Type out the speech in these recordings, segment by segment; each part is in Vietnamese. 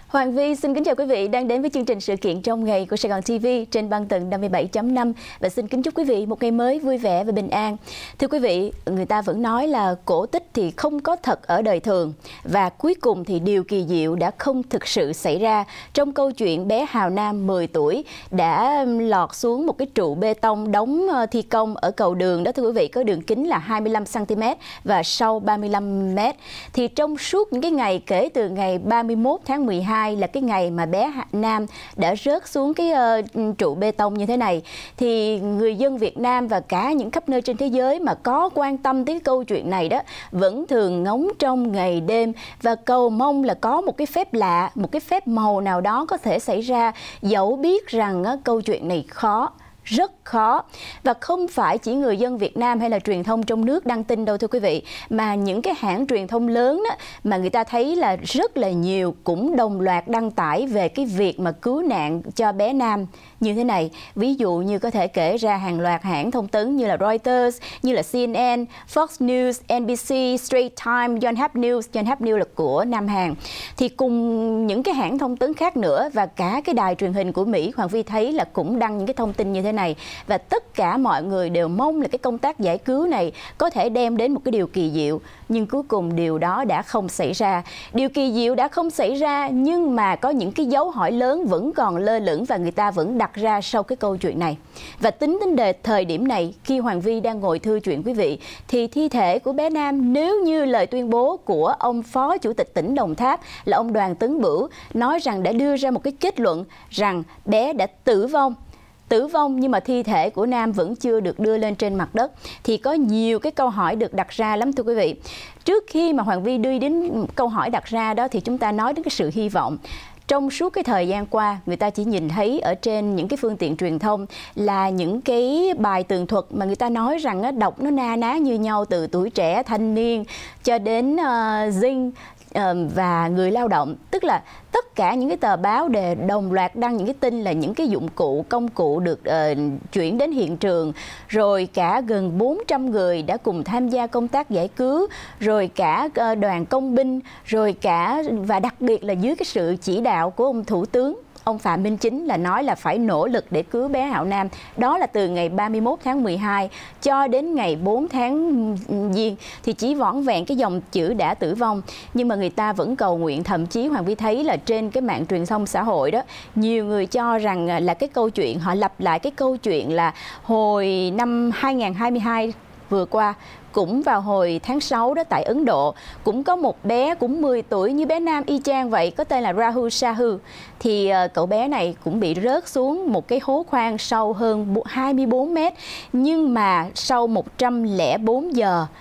Hoàng Vi xin kính chào quý vị đang đến với chương trình sự kiện trong ngày của Sài Gòn TV trên băng tần 57.5 và xin kính chúc quý vị một ngày mới vui vẻ và bình an. Thưa quý vị, người ta vẫn nói là cổ tích thì không có thật ở đời thường và cuối cùng thì điều kỳ diệu đã không thực sự xảy ra trong câu chuyện bé Hào Nam 10 tuổi đã lọt xuống một cái trụ bê tông đóng thi công ở cầu đường đó thưa quý vị, có đường kính là 25 cm và sâu 35 m. Thì trong suốt những cái ngày kể từ ngày 31 tháng 12 là cái ngày mà bé Nam đã rớt xuống cái trụ bê tông như thế này, thì người dân Việt Nam và cả những khắp nơi trên thế giới mà có quan tâm tới cái câu chuyện này đó vẫn thường ngóng trông ngày đêm và cầu mong là có một cái phép lạ, một cái phép màu nào đó có thể xảy ra, dẫu biết rằng câu chuyện này khó, rất khó. Và không phải chỉ người dân Việt Nam hay là truyền thông trong nước đăng tin đâu thưa quý vị, mà những cái hãng truyền thông lớn đó, mà người ta thấy là rất là nhiều cũng đồng loạt đăng tải về cái việc mà cứu nạn cho bé Nam như thế này. Ví dụ như có thể kể ra hàng loạt hãng thông tấn như là Reuters, như là CNN, Fox News, NBC, Straits Times, Yonhap News. Yonhap News là của Nam Hàn. Thì cùng những cái hãng thông tấn khác nữa và cả cái đài truyền hình của Mỹ, Hoàng Vi thấy là cũng đăng những cái thông tin như thế này. Và tất cả mọi người đều mong là cái công tác giải cứu này có thể đem đến một cái điều kỳ diệu. Nhưng cuối cùng điều đó đã không xảy ra. Điều kỳ diệu đã không xảy ra, nhưng mà có những cái dấu hỏi lớn vẫn còn lơ lửng và người ta vẫn đặt ra sau cái câu chuyện này. Và tính đến thời điểm này, khi Hoàng Vi đang ngồi thư chuyện quý vị, thì thi thể của bé Nam, nếu như lời tuyên bố của ông Phó Chủ tịch tỉnh Đồng Tháp là ông Đoàn Tấn Bửu nói rằng đã đưa ra một cái kết luận rằng bé đã tử vong, nhưng mà thi thể của Nam vẫn chưa được đưa lên trên mặt đất, thì có nhiều cái câu hỏi được đặt ra lắm thưa quý vị. Trước khi mà Hoàng Vi đi đến câu hỏi đặt ra đó thì chúng ta nói đến cái sự hy vọng. Trong suốt cái thời gian qua, người ta chỉ nhìn thấy ở trên những cái phương tiện truyền thông là những cái bài tường thuật mà người ta nói rằng đọc nó na ná như nhau, từ tuổi trẻ, thanh niên cho đến Zing và người lao động. Tức là tất cả những cái tờ báo đều đồng loạt đăng những cái tin là những cái dụng cụ, công cụ được chuyển đến hiện trường, rồi cả gần 400 người đã cùng tham gia công tác giải cứu, rồi cả đoàn công binh, rồi cả và đặc biệt là dưới cái sự chỉ đạo của ông Thủ tướng, ông Phạm Minh Chính, là nói là phải nỗ lực để cứu bé Hạo Nam. Đó là từ ngày 31 tháng 12 cho đến ngày 4 tháng Giêng, thì chỉ vỏn vẹn cái dòng chữ đã tử vong. Nhưng mà người ta vẫn cầu nguyện, thậm chí Hoàng Vi thấy là trên cái mạng truyền thông xã hội đó, nhiều người cho rằng là cái câu chuyện, họ lặp lại cái câu chuyện là hồi năm 2022 vừa qua, cũng vào hồi tháng 6 đó tại Ấn Độ, cũng có một bé cũng 10 tuổi như bé Nam y chang vậy, có tên là Rahul Sahu. Thì cậu bé này cũng bị rớt xuống một cái hố khoan sâu hơn 24 mét, nhưng mà sau 104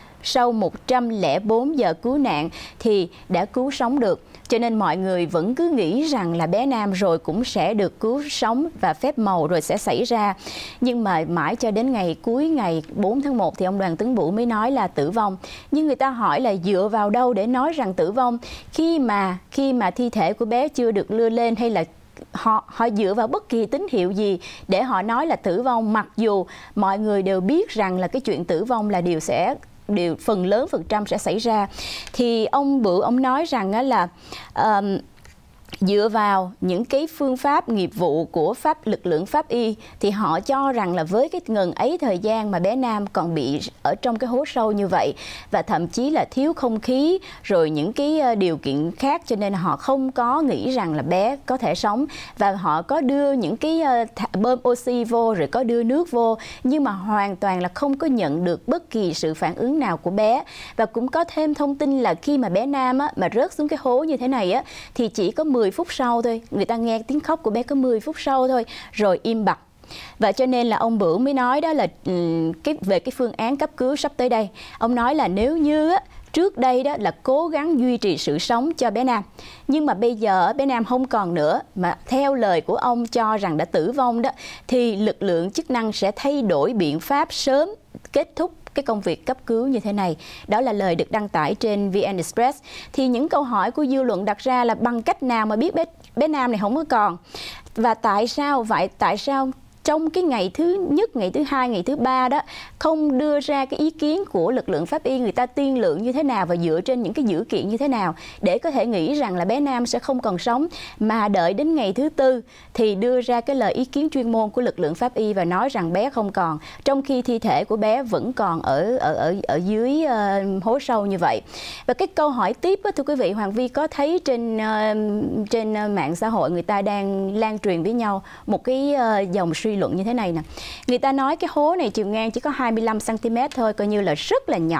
giờ cứu nạn thì đã cứu sống được. Cho nên mọi người vẫn cứ nghĩ rằng là bé Nam rồi cũng sẽ được cứu sống và phép màu rồi sẽ xảy ra. Nhưng mà mãi cho đến cuối ngày 4 tháng 1 thì ông Đoàn Tấn Bửu mới nói là tử vong. Nhưng người ta hỏi là dựa vào đâu để nói rằng tử vong khi mà thi thể của bé chưa được đưa lên, hay là họ dựa vào bất kỳ tín hiệu gì để họ nói là tử vong, mặc dù mọi người đều biết rằng là cái chuyện tử vong là điều phần lớn phần trăm sẽ xảy ra. Thì ông Bửu ông nói rằng là dựa vào những cái phương pháp nghiệp vụ của lực lượng pháp y thì họ cho rằng là với cái ngần ấy thời gian mà bé Nam còn bị ở trong cái hố sâu như vậy, và thậm chí là thiếu không khí rồi những cái điều kiện khác, cho nên họ không có nghĩ rằng là bé có thể sống. Và họ có đưa những cái bơm oxy vô, rồi có đưa nước vô, nhưng mà hoàn toàn là không có nhận được bất kỳ sự phản ứng nào của bé. Và cũng có thêm thông tin là khi mà bé Nam mà rớt xuống cái hố như thế này thì chỉ có 10 phút sau thôi, người ta nghe tiếng khóc của bé có 10 phút sau thôi, rồi im bặt. Và cho nên là ông Bửu mới nói đó là về cái phương án cấp cứu sắp tới đây. Ông nói là nếu như trước đây đó là cố gắng duy trì sự sống cho bé Nam, nhưng mà bây giờ bé Nam không còn nữa, mà theo lời của ông cho rằng đã tử vong đó, thì lực lượng chức năng sẽ thay đổi biện pháp sớm kết thúc cái công việc cấp cứu như thế này. Đó là lời được đăng tải trên VN Express. Thì những câu hỏi của dư luận đặt ra là bằng cách nào mà biết bé Nam này không có còn, và tại sao trong cái ngày thứ nhất, ngày thứ hai, ngày thứ ba đó không đưa ra cái ý kiến của lực lượng pháp y, người ta tiên lượng như thế nào và dựa trên những cái dữ kiện như thế nào để có thể nghĩ rằng là bé Nam sẽ không còn sống, mà đợi đến ngày thứ tư thì đưa ra cái lời ý kiến chuyên môn của lực lượng pháp y và nói rằng bé không còn, trong khi thi thể của bé vẫn còn ở dưới hố sâu như vậy. Và cái câu hỏi tiếp đó, thưa quý vị, Hoàng Vi có thấy trên mạng xã hội người ta đang lan truyền với nhau một cái dòng suy luận như thế này nè. Người ta nói cái hố này chiều ngang chỉ có 25 cm thôi, coi như là rất là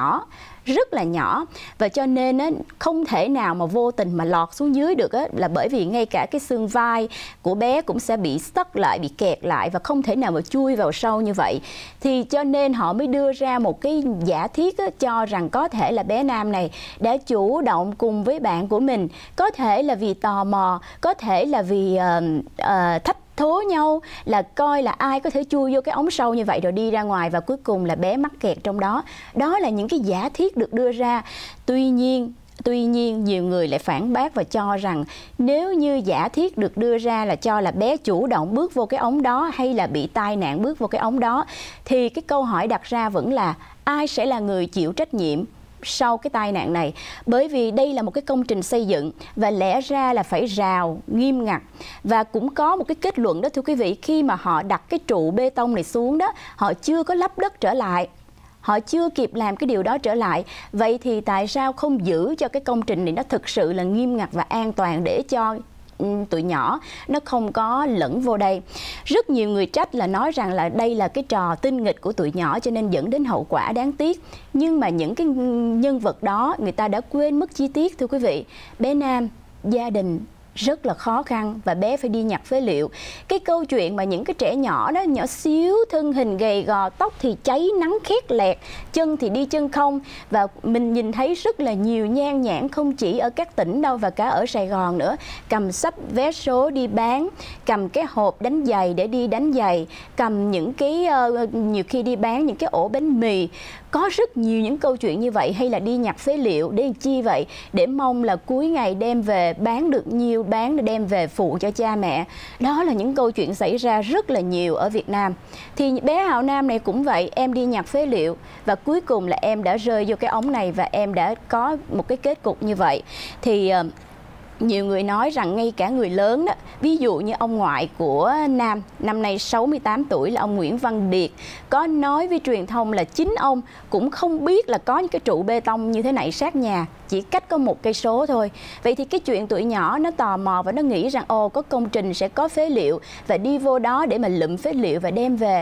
nhỏ, và cho nên á, không thể nào mà vô tình mà lọt xuống dưới được á, là bởi vì ngay cả cái xương vai của bé cũng sẽ bị stuck lại, bị kẹt lại và không thể nào mà chui vào sâu như vậy. Thì cho nên họ mới đưa ra một cái giả thiết á, cho rằng có thể là bé Nam này đã chủ động cùng với bạn của mình, có thể là vì tò mò, có thể là vì thách thố nhau, là coi là ai có thể chui vô cái ống sâu như vậy rồi đi ra ngoài, và cuối cùng là bé mắc kẹt trong đó. Đó là những cái giả thiết được đưa ra. Tuy nhiên nhiều người lại phản bác và cho rằng nếu như giả thiết được đưa ra là cho là bé chủ động bước vô cái ống đó hay là bị tai nạn bước vô cái ống đó, thì cái câu hỏi đặt ra vẫn là ai sẽ là người chịu trách nhiệm sau cái tai nạn này. Bởi vì đây là một cái công trình xây dựng và lẽ ra là phải rào nghiêm ngặt. Và cũng có một cái kết luận đó thưa quý vị, khi mà họ đặt cái trụ bê tông này xuống đó, họ chưa có lấp đất trở lại, họ chưa kịp làm cái điều đó trở lại. Vậy thì tại sao không giữ cho cái công trình này nó thực sự là nghiêm ngặt và an toàn để cho tụi nhỏ nó không có lẫn vô đây? Rất nhiều người trách là nói rằng là đây là cái trò tinh nghịch của tụi nhỏ cho nên dẫn đến hậu quả đáng tiếc. Nhưng mà những cái nhân vật đó người ta đã quên mất chi tiết thưa quý vị. Bé Nam, gia đình rất là khó khăn và bé phải đi nhặt phế liệu. Cái câu chuyện mà những cái trẻ nhỏ đó, nhỏ xíu, thân hình gầy gò, tóc thì cháy nắng khét lẹt, chân thì đi chân không, và mình nhìn thấy rất là nhiều nhan nhản không chỉ ở các tỉnh đâu và cả ở Sài Gòn nữa, cầm xách vé số đi bán, cầm cái hộp đánh giày để đi đánh giày, cầm những cái nhiều khi đi bán những cái ổ bánh mì. Có rất nhiều những câu chuyện như vậy, hay là đi nhặt phế liệu để chi vậy? Để mong là cuối ngày đem về bán được nhiều, bán để đem về phụ cho cha mẹ. Đó là những câu chuyện xảy ra rất là nhiều ở Việt Nam. Thì bé Hạo Nam này cũng vậy, em đi nhặt phế liệu và cuối cùng là em đã rơi vô cái ống này và em đã có một cái kết cục như vậy. Thì nhiều người nói rằng ngay cả người lớn đó, ví dụ như ông ngoại của Nam, năm nay 68 tuổi, là ông Nguyễn Văn Điệt, có nói với truyền thông là chính ông cũng không biết là có những cái trụ bê tông như thế này sát nhà, chỉ cách có 1 cây số thôi. Vậy thì cái chuyện tụi nhỏ nó tò mò và nó nghĩ rằng ồ, có công trình sẽ có phế liệu và đi vô đó để mà lụm phế liệu và đem về,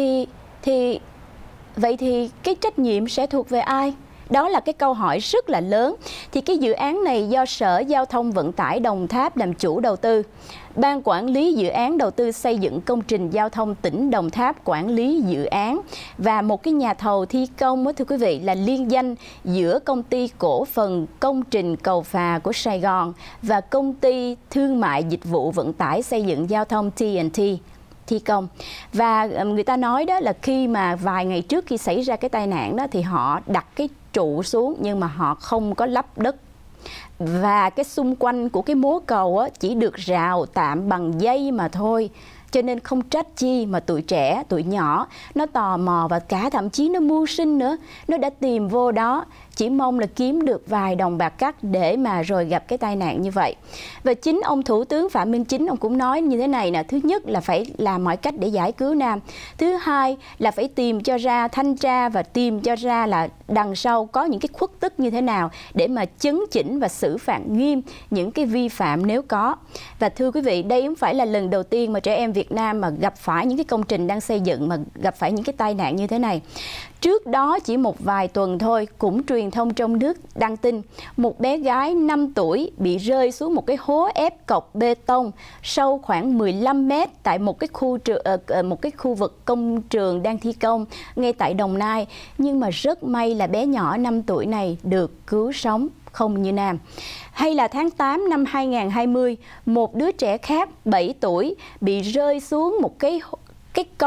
vậy thì cái trách nhiệm sẽ thuộc về ai? Đó là cái câu hỏi rất là lớn. Thì cái dự án này do Sở Giao thông Vận tải Đồng Tháp làm chủ đầu tư. Ban quản lý dự án đầu tư xây dựng công trình giao thông tỉnh Đồng Tháp quản lý dự án, và một cái nhà thầu thi công đó, thưa quý vị, là liên danh giữa Công ty Cổ phần Công trình Cầu Phà của Sài Gòn và Công ty Thương mại Dịch vụ Vận tải Xây dựng Giao thông TNT thi công. Và người ta nói đó là khi mà vài ngày trước khi xảy ra cái tai nạn đó thì họ đặt cái trụ xuống nhưng mà họ không có lấp đất, và cái xung quanh của cái mố cầu á, chỉ được rào tạm bằng dây mà thôi. Cho nên không trách chi mà tụi trẻ, tụi nhỏ nó tò mò và cả thậm chí nó mưu sinh nữa. Nó đã tìm vô đó chỉ mong là kiếm được vài đồng bạc cắt để mà rồi gặp cái tai nạn như vậy. Và chính ông Thủ tướng Phạm Minh Chính ông cũng nói như thế này nè: thứ nhất là phải làm mọi cách để giải cứu Nam. Thứ hai là phải tìm cho ra, thanh tra và tìm cho ra là đằng sau có những cái khuất tức như thế nào để mà chấn chỉnh và xử phạt nghiêm những cái vi phạm nếu có. Và thưa quý vị, đây không phải là lần đầu tiên mà trẻ em Việt Nam mà gặp phải những cái công trình đang xây dựng mà gặp phải những cái tai nạn như thế này. Trước đó chỉ một vài tuần thôi, cũng truyền thông trong nước đăng tin một bé gái 5 tuổi bị rơi xuống một cái hố ép cọc bê tông sâu khoảng 15 mét tại một cái khu vực công trường đang thi công ngay tại Đồng Nai. Nhưng mà rất may là bé nhỏ 5 tuổi này được cứu sống, không như Nam. Hay là tháng 8 năm 2020, một đứa trẻ khác 7 tuổi bị rơi xuống một cái cống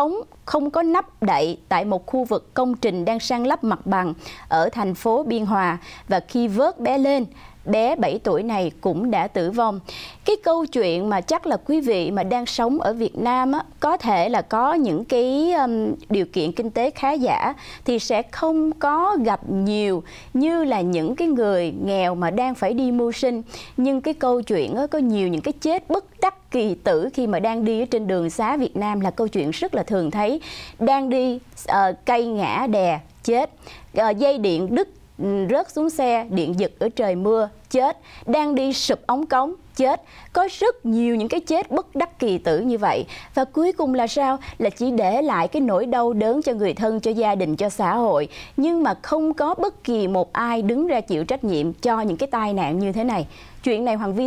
không có nắp đậy tại một khu vực công trình đang san lấp mặt bằng ở thành phố Biên Hòa, và khi vớt bé lên, bé 7 tuổi này cũng đã tử vong. Cái câu chuyện mà chắc là quý vị mà đang sống ở Việt Nam á, có thể là có những cái điều kiện kinh tế khá giả thì sẽ không có gặp nhiều như là những cái người nghèo mà đang phải đi mưu sinh. Nhưng cái câu chuyện á, có nhiều những cái chết bất đắc kỳ tử khi mà đang đi ở trên đường xá Việt Nam là câu chuyện rất là thường thấy. Đang đi cây ngã đè chết, dây điện đứt rớt xuống xe, điện giật ở trời mưa chết, đang đi sụp ống cống chết. Có rất nhiều những cái chết bất đắc kỳ tử như vậy. Và cuối cùng là sao? Là chỉ để lại cái nỗi đau đớn cho người thân, cho gia đình, cho xã hội. Nhưng mà không có bất kỳ một ai đứng ra chịu trách nhiệm cho những cái tai nạn như thế này. Chuyện này Hoàng Vi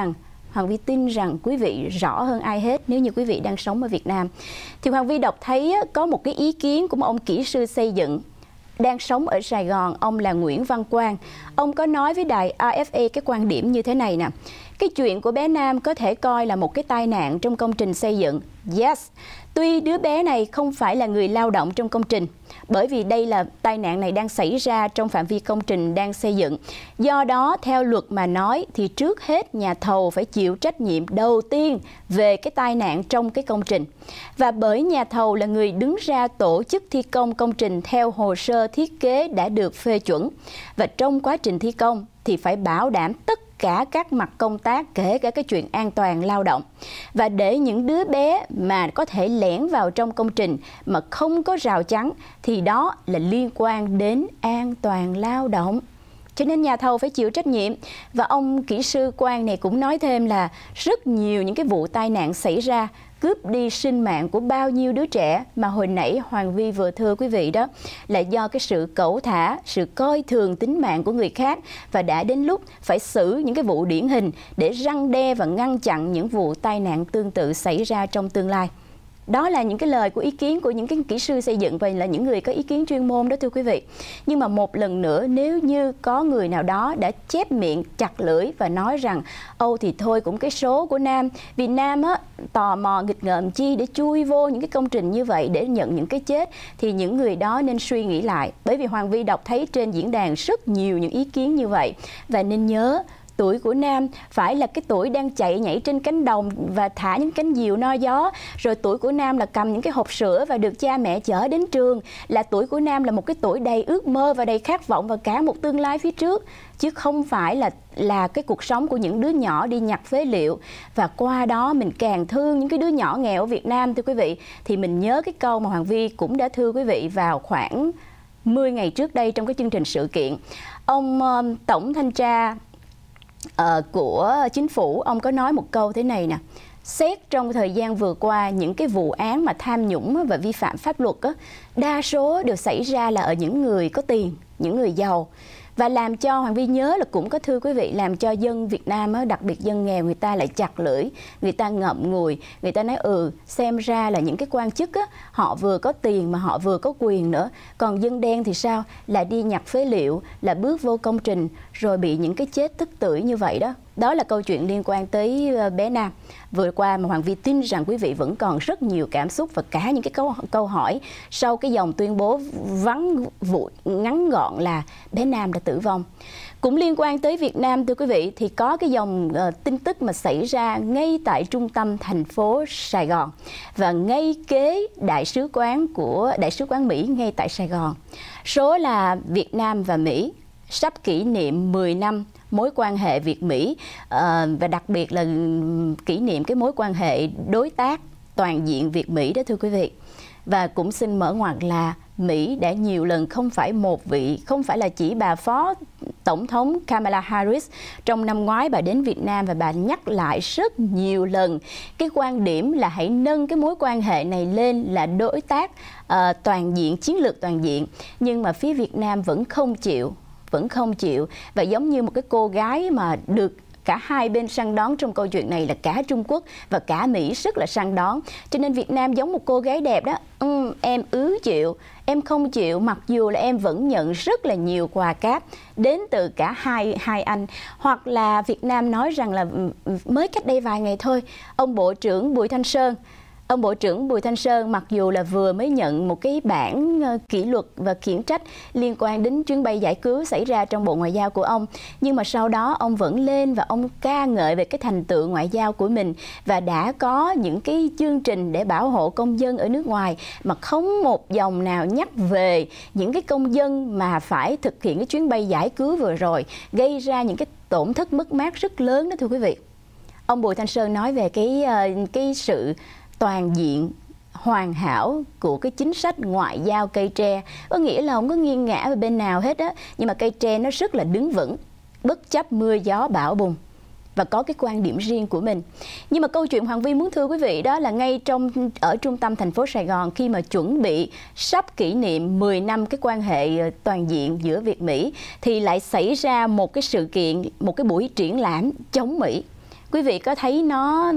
tin rằng quý vị rõ hơn ai hết nếu như quý vị đang sống ở Việt Nam. Thì Hoàng Vi đọc thấy có một cái ý kiến của một ông kỹ sư xây dựng đang sống ở Sài Gòn, ông là Nguyễn Văn Quang. Ông có nói với đài AFA cái quan điểm như thế này nè: cái chuyện của bé Nam có thể coi là một cái tai nạn trong công trình xây dựng. Yes, tuy đứa bé này không phải là người lao động trong công trình, bởi vì đây là tai nạn này đang xảy ra trong phạm vi công trình đang xây dựng. Do đó, theo luật mà nói thì trước hết nhà thầu phải chịu trách nhiệm đầu tiên về cái tai nạn trong cái công trình. Và bởi nhà thầu là người đứng ra tổ chức thi công công trình theo hồ sơ thiết kế đã được phê chuẩn. Và trong quá trình thi công thì phải bảo đảm tất cả các mặt công tác, kể cả cái chuyện an toàn lao động. Và để những đứa bé mà có thể lẻn vào trong công trình mà không có rào chắn thì đó là liên quan đến an toàn lao động. Cho nên nhà thầu phải chịu trách nhiệm. Và ông kỹ sư Quang này cũng nói thêm là rất nhiều những cái vụ tai nạn xảy ra cướp đi sinh mạng của bao nhiêu đứa trẻ mà hồi nãy Hoàng Vi vừa thưa quý vị đó, là do cái sự cẩu thả, sự coi thường tính mạng của người khác, và đã đến lúc phải xử những cái vụ điển hình để răn đe và ngăn chặn những vụ tai nạn tương tự xảy ra trong tương lai. Đó là những cái lời của ý kiến của những cái kỹ sư xây dựng và là những người có ý kiến chuyên môn đó thưa quý vị. Nhưng mà một lần nữa, nếu như có người nào đó đã chép miệng chặt lưỡi và nói rằng Âu thì thôi cũng cái số của Nam, vì Nam á tò mò nghịch ngợm chi để chui vô những cái công trình như vậy để nhận những cái chết, thì những người đó nên suy nghĩ lại. Bởi vì Hoàng Vi đọc thấy trên diễn đàn rất nhiều những ý kiến như vậy. Và nên nhớ, tuổi của Nam phải là cái tuổi đang chạy nhảy trên cánh đồng và thả những cánh diều no gió. Rồi tuổi của Nam là cầm những cái hộp sữa và được cha mẹ chở đến trường. Là tuổi của Nam là một cái tuổi đầy ước mơ và đầy khát vọng và cả một tương lai phía trước. Chứ không phải là cái cuộc sống của những đứa nhỏ đi nhặt phế liệu. Và qua đó mình càng thương những cái đứa nhỏ nghèo ở Việt Nam thưa quý vị. Thì mình nhớ cái câu mà Hoàng Vi cũng đã thưa quý vị vào khoảng 10 ngày trước đây trong cái chương trình sự kiện. Ông Tổng Thanh tra của chính phủ, ông có nói một câu thế này nè: xét trong thời gian vừa qua, những cái vụ án mà tham nhũng và vi phạm pháp luật á, đa số đều xảy ra là ở những người có tiền, những người giàu. Và làm cho Hoàng Vi nhớ là cũng có thưa quý vị, làm cho dân Việt Nam á, đặc biệt dân nghèo, người ta lại chặt lưỡi, người ta ngậm ngùi, người ta nói xem ra là những cái quan chức á, họ vừa có tiền mà họ vừa có quyền nữa. Còn dân đen thì sao? Là đi nhặt phế liệu, là bước vô công trình rồi bị những cái chết tức tưởi như vậy đó. Đó là câu chuyện liên quan tới bé Nam vừa qua mà Hoàng Vi tin rằng quý vị vẫn còn rất nhiều cảm xúc và cả những cái câu hỏi sau cái dòng tuyên bố ngắn gọn là bé Nam đã tử vong. Cũng liên quan tới Việt Nam thưa quý vị, thì có cái dòng tin tức mà xảy ra ngay tại trung tâm thành phố Sài Gòn và ngay kế đại sứ quán Mỹ ngay tại Sài Gòn. Số là Việt Nam và Mỹ sắp kỷ niệm 10 năm mối quan hệ Việt-Mỹ và đặc biệt là kỷ niệm cái mối quan hệ đối tác toàn diện Việt-Mỹ đó thưa quý vị. Và cũng xin mở ngoặt là Mỹ đã nhiều lần, không phải là chỉ bà Phó Tổng thống Kamala Harris, trong năm ngoái bà đến Việt Nam và bà nhắc lại rất nhiều lần cái quan điểm là hãy nâng cái mối quan hệ này lên là đối tác toàn diện, chiến lược toàn diện. Nhưng mà phía Việt Nam vẫn không chịu. Và giống như một cái cô gái mà được cả hai bên săn đón trong câu chuyện này là cả Trung Quốc và cả Mỹ rất là săn đón. Cho nên Việt Nam giống một cô gái đẹp đó. Em chịu, em không chịu, mặc dù là em vẫn nhận rất là nhiều quà cáp đến từ cả hai anh. Hoặc là Việt Nam nói rằng là mới cách đây vài ngày thôi, ông Bộ trưởng Bùi Thanh Sơn Ông Bộ trưởng Bùi Thanh Sơn mặc dù là vừa mới nhận một cái bản kỷ luật và khiển trách liên quan đến chuyến bay giải cứu xảy ra trong Bộ Ngoại giao của ông, nhưng mà sau đó ông vẫn lên và ông ca ngợi về cái thành tựu ngoại giao của mình và đã có những cái chương trình để bảo hộ công dân ở nước ngoài mà không một dòng nào nhắc về những cái công dân mà phải thực hiện cái chuyến bay giải cứu vừa rồi, gây ra những cái tổn thất mất mát rất lớn đó thưa quý vị. Ông Bùi Thanh Sơn nói về cái sự toàn diện hoàn hảo của cái chính sách ngoại giao cây tre, có nghĩa là không có nghiêng ngã về bên nào hết á, nhưng mà cây tre nó rất là đứng vững bất chấp mưa gió bão bùng và có cái quan điểm riêng của mình. Nhưng mà câu chuyện Hoàng Vi muốn thưa quý vị đó là ngay ở trung tâm thành phố Sài Gòn, khi mà chuẩn bị sắp kỷ niệm 10 năm cái quan hệ toàn diện giữa Việt Mỹ, thì lại xảy ra một cái sự kiện, một cái buổi triển lãm chống Mỹ. Quý vị có thấy nó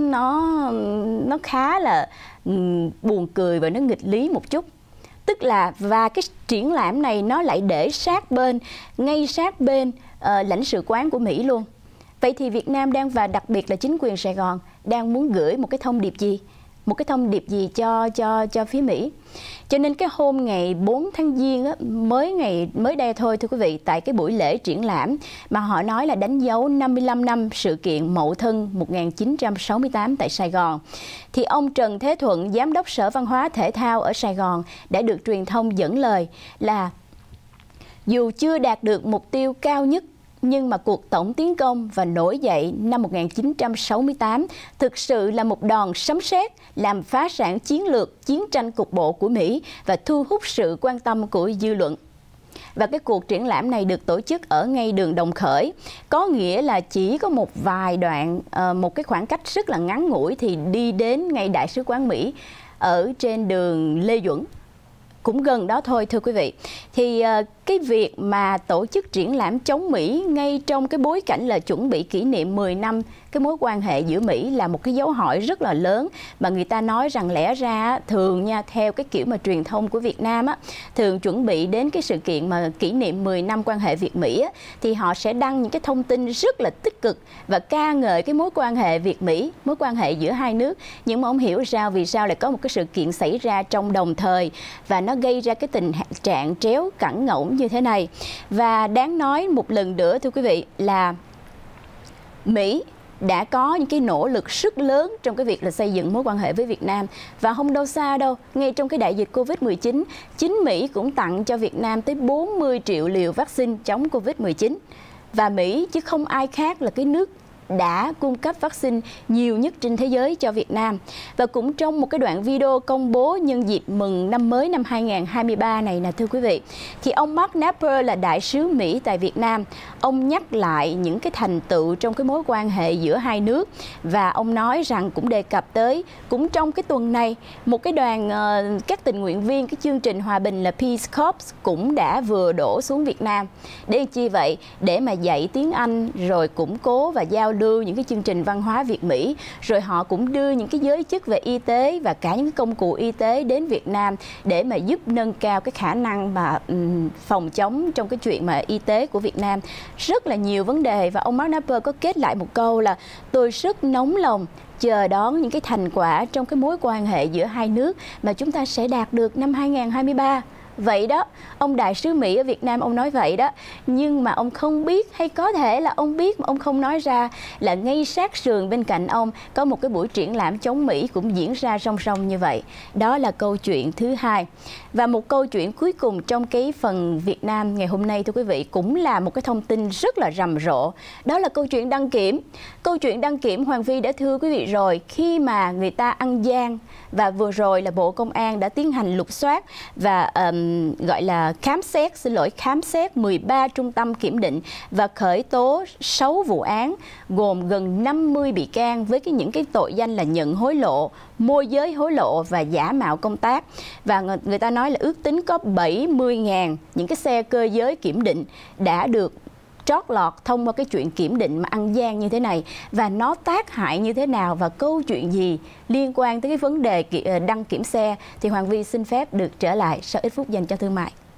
khá là buồn cười và nó nghịch lý một chút. Tức là và cái triển lãm này nó lại để ngay sát bên lãnh sự quán của Mỹ luôn. Vậy thì Việt Nam và đặc biệt là chính quyền Sài Gòn đang muốn gửi một cái thông điệp gì? Một cái thông điệp gì cho phía Mỹ? Cho nên cái hôm ngày 4 tháng Giêng á, mới đây thôi thưa quý vị, tại cái buổi lễ triển lãm mà họ nói là đánh dấu 55 năm sự kiện Mậu Thân 1968 tại Sài Gòn, thì ông Trần Thế Thuận, Giám đốc Sở Văn hóa Thể thao ở Sài Gòn đã được truyền thông dẫn lời là dù chưa đạt được mục tiêu cao nhất, nhưng mà cuộc tổng tiến công và nổi dậy năm 1968 thực sự là một đòn sấm sét làm phá sản chiến lược chiến tranh cục bộ của Mỹ và thu hút sự quan tâm của dư luận. Và cái cuộc triển lãm này được tổ chức ở ngay đường Đồng Khởi, có nghĩa là chỉ có một vài đoạn, một cái khoảng cách rất là ngắn ngủi thì đi đến ngay Đại sứ quán Mỹ ở trên đường Lê Duẩn. Cũng gần đó thôi thưa quý vị. Thì cái việc mà tổ chức triển lãm chống Mỹ ngay trong cái bối cảnh là chuẩn bị kỷ niệm 10 năm cái mối quan hệ giữa Mỹ là một cái dấu hỏi rất là lớn, mà người ta nói rằng lẽ ra thường nha, theo cái kiểu mà truyền thông của Việt Nam á, thường chuẩn bị đến cái sự kiện mà kỷ niệm 10 năm quan hệ Việt Mỹ á, thì họ sẽ đăng những cái thông tin rất là tích cực và ca ngợi cái mối quan hệ Việt Mỹ, mối quan hệ giữa hai nước. Nhưng mà không hiểu sao vì sao lại có một cái sự kiện xảy ra trong đồng thời và nó gây ra cái tình trạng tréo cẳng ngỗng như thế này. Và đáng nói một lần nữa thưa quý vị là Mỹ đã có những cái nỗ lực rất lớn trong cái việc là xây dựng mối quan hệ với Việt Nam. Và không đâu xa đâu, ngay trong cái đại dịch Covid-19, chính Mỹ cũng tặng cho Việt Nam tới 40 triệu liều vaccine chống Covid-19. Và Mỹ chứ không ai khác là cái nước đã cung cấp vaccine nhiều nhất trên thế giới cho Việt Nam. Và cũng trong một cái đoạn video công bố nhân dịp mừng năm mới năm 2023 này nè thưa quý vị, thì ông Mark Napper là đại sứ Mỹ tại Việt Nam, ông nhắc lại những cái thành tựu trong cái mối quan hệ giữa hai nước, và ông nói rằng cũng đề cập tới, cũng trong cái tuần này, một cái đoàn các tình nguyện viên cái chương trình hòa bình là Peace Corps cũng đã vừa đổ xuống Việt Nam. Để chi vậy? Để mà dạy tiếng Anh rồi củng cố và giao lưu những cái chương trình văn hóa Việt Mỹ, rồi họ cũng đưa những cái giới chức về y tế và cả những cái công cụ y tế đến Việt Nam để mà giúp nâng cao cái khả năng mà phòng chống trong cái chuyện mà y tế của Việt Nam. Rất là nhiều vấn đề, và ông Mark Napper có kết lại một câu là tôi rất nóng lòng chờ đón những cái thành quả trong cái mối quan hệ giữa hai nước mà chúng ta sẽ đạt được năm 2023. Vậy đó, ông đại sứ Mỹ ở Việt Nam ông nói vậy đó, nhưng mà ông không biết, hay có thể là ông biết mà ông không nói ra, là ngay sát sườn bên cạnh ông có một cái buổi triển lãm chống Mỹ cũng diễn ra song song như vậy. Đó là câu chuyện thứ hai. Và một câu chuyện cuối cùng trong cái phần Việt Nam ngày hôm nay thưa quý vị, cũng là một cái thông tin rất là rầm rộ. Đó là câu chuyện đăng kiểm. Câu chuyện đăng kiểm Hoàng Vi đã thưa quý vị rồi, khi mà người ta ăn gian, và vừa rồi là Bộ Công an đã tiến hành lục soát và gọi là khám xét 13 trung tâm kiểm định và khởi tố 6 vụ án gồm gần 50 bị can với những cái tội danh là nhận hối lộ, môi giới hối lộ và giả mạo công tác. Và người ta nói là ước tính có 70.000 những cái xe cơ giới kiểm định đã được trót lọt thông qua cái chuyện kiểm định mà ăn gian như thế này, và nó tác hại như thế nào và câu chuyện gì liên quan tới cái vấn đề đăng kiểm xe, thì Hoàng Vi xin phép được trở lại sau ít phút dành cho thương mại.